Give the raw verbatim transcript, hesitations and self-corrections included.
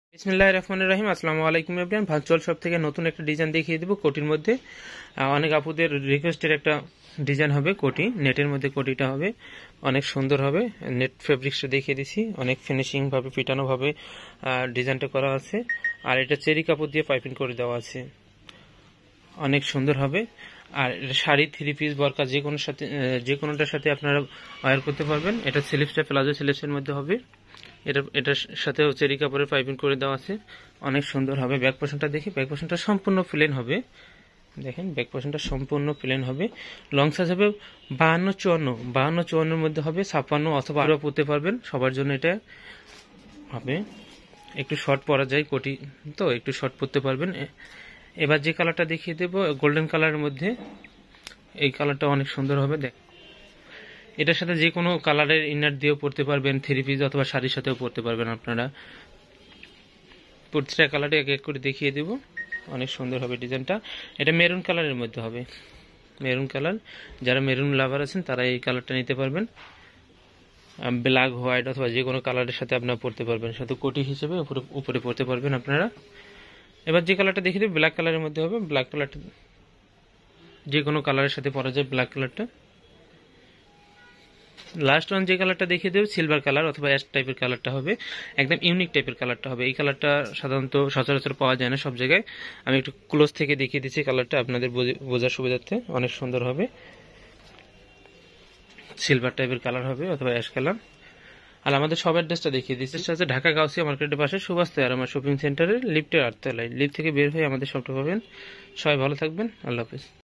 বিসমিল্লাহির রহমানির রহিম। আসসালামু আলাইকুম এভরিওয়ান। ভার্চুয়াল শপ থেকে নতুন একটা ডিজাইন দেখিয়ে দেবো কোটির মধ্যে। অনেক আপুদের রিকোয়েস্টের একটা ডিজাইন হবে কোটি, নেটের মধ্যে কোটিটা হবে, অনেক সুন্দর হবে। নেট ফেব্রিক্সটা দেখিয়ে দিছি, অনেক ফিনিশিং ভাবে পিটানো ভাবে ডিজাইনটা করা আছে। আর এটা চেরি কাপড় দিয়ে পাইপিং করে দেওয়া আছে, অনেক সুন্দর হবে। আর শাড়ি, থ্রি পিস, বরকা যে কোনো সাথে যে কোনোটার সাথে আপনারা ওয়্যার করতে পারবেন। এটা স্লিভসটা প্লাজো স্লিভসের মধ্যে হবে। এটা এটার সাথে চেরি কাপড়ের পাইপিং করে দেওয়া আছে, অনেক সুন্দর হবে। ব্যাক পোর্শনটা দেখি, ব্যাক পোর্শনটা সম্পূর্ণ প্লেন হবে। দেখেন ব্যাক পোর্শনটা সম্পূর্ণ প্লেন হবে। লং সাইজ হবে বাহান্ন চুয়ান্ন, বাহান্ন চুয়ান্নর মধ্যে হবে, ছাপ্পান্ন অথবা আরও পরতে পারবেন। সবার জন্য এটা হবে। একটু শর্ট পরা যায় কোটি, তো একটু শর্ট পরতে পারবেন। এবার যে কালারটা দেখিয়ে দেবো গোল্ডেন কালারের মধ্যে, এই কালারটা অনেক সুন্দর হবে। দেখ, এটার সাথে যে কোনো কালারের ইনার দিয়েও পরতে পারবেন, থ্রি পিস অথবা শাড়ির সাথেও পরতে পারবেন আপনারা। প্রতিটা কালারটা এক এক করে দেখিয়ে দেব, অনেক সুন্দর হবে ডিজাইনটা। এটা মেরুন কালারের মধ্যে হবে, মেরুন কালার। যারা মেরুন লাভার আছেন তারা এই কালারটা নিতে পারবেন। ব্ল্যাক, হোয়াইট অথবা যে কোনো কালারের সাথে আপনারা পরতে পারবেন, সাথে কোটি হিসেবে উপরে উপরে পরতে পারবেন আপনারা। এবার যে কালারটা দেখিয়ে দেব ব্ল্যাক কালারের মধ্যে হবে। ব্ল্যাক কালারটা যে কোনো কালারের সাথে পরা যায়, ব্ল্যাক কালারটা। লাস্ট ওয়ান যে কালারটা দেখিয়ে দেব সিলভার কালার অথবা অ্যাশ টাইপের কালারটা হবে, একদম ইউনিক টাইপের কালারটা হবে। এই কালারটা সাধারণত সচরাচর পাওয়া যায় না সব জায়গায়। আমি একটু ক্লোজ থেকে দেখিয়ে দিচ্ছি কালারটা আপনাদের বোঝার সুবিধার্থে, অনেক সুন্দর হবে। সিলভার টাইপের কালার হবে অথবা অ্যাশ কালার। আর আমাদের সব অ্যাড্রেসটা দেখিয়ে দিচ্ছি, হচ্ছে ঢাকা গাউসিয়া মার্কেটের পাশে সুভাষ আর আমার শপিং সেন্টারের লিফটের আটতলায়। লিফট থেকে বের হয়ে আমাদের সবটা পাবেন। সবাই ভালো থাকবেন, আল্লাহ হাফিজ।